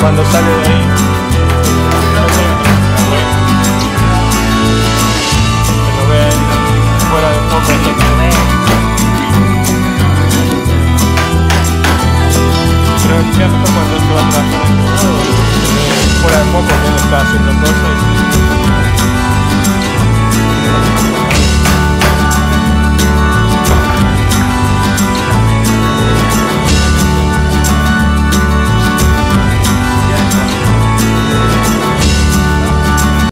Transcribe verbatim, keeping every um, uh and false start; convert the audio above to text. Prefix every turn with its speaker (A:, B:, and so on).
A: cuando sale de ahí. Que lo ven fuera de foco. Pero ya mejor cuando se va a trabajar en el lado, fuera de foco que él está haciendo todo.